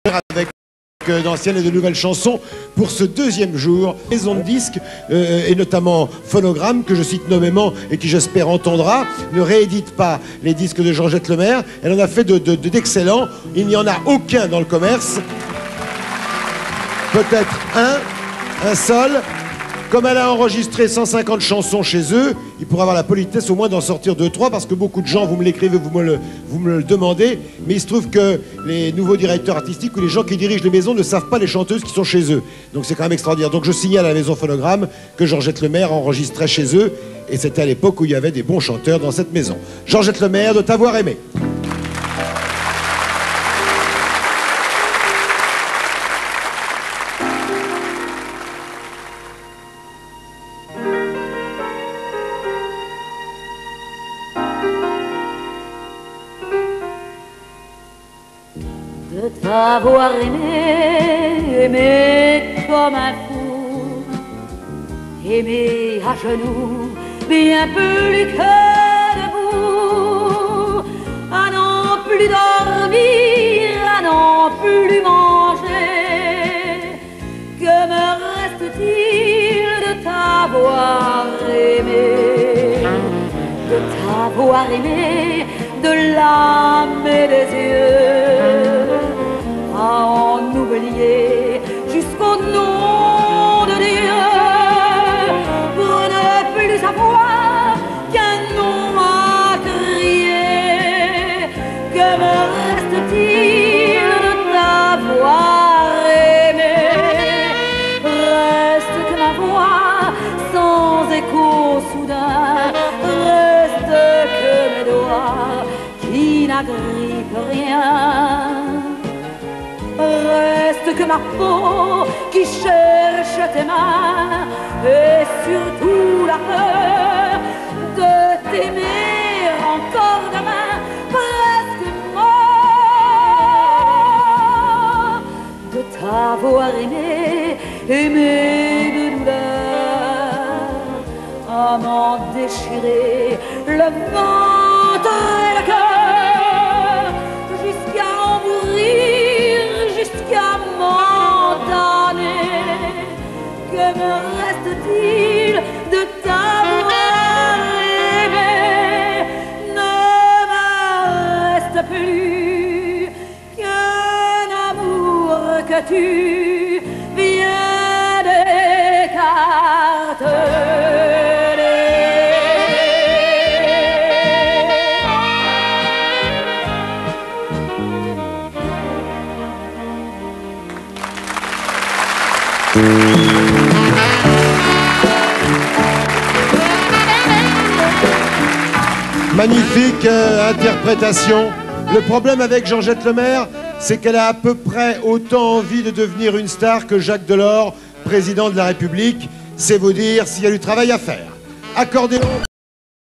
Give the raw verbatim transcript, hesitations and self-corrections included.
avec d'anciennes et de nouvelles chansons pour ce deuxième jour. Maison de disques euh, et notamment Phonogramme, que je cite nommément et qui j'espère entendra, ne réédite pas les disques de Georgette Lemaire. Elle en a fait de, de, de, d'excellents. Il n'y en a aucun dans le commerce. Peut-être un, un seul. Comme elle a enregistré cent cinquante chansons chez eux, il pourrait avoir la politesse au moins d'en sortir deux trois, parce que beaucoup de gens, vous me l'écrivez, vous me le, vous me le demandez, mais il se trouve que les nouveaux directeurs artistiques ou les gens qui dirigent les maisons ne savent pas les chanteuses qui sont chez eux. Donc c'est quand même extraordinaire. Donc je signale à la maison Phonogramme que Georgette Lemaire enregistrait chez eux, et c'était à l'époque où il y avait des bons chanteurs dans cette maison. Georgette Lemaire, de t'avoir aimé. De t'avoir aimé, aimé comme un fou, aimé à genoux, bien plus que debout, à n'en plus dormir, à n'en plus manger. Que me reste-t-il de t'avoir aimé, de t'avoir aimé, de l'âme et des yeux, à en oublier jusqu'au nom de Dieu, pour ne plus avoir qu'un nom à crier. Que me reste-t-il de t'avoir aimé? Reste que ma voix sans écho soudain, reste que mes doigts qui n'agrippent rien, reste que ma peau qui cherche tes mains, et surtout la peur de t'aimer encore demain, presque mort. De t'avoir aimé, aimé de douleur, à m'en déchirer le ventre et le cœur, jusqu'à en mourir, jusqu'à m'en damner. Que me reste-t-il de t'avoir aimé? Ne me reste plus qu'un amour que tu viens d'écarter. Magnifique euh, interprétation. Le problème avec Georgette Lemaire, c'est qu'elle a à peu près autant envie de devenir une star que Jacques Delors, président de la République. C'est vous dire s'il y a du travail à faire. Accordéon.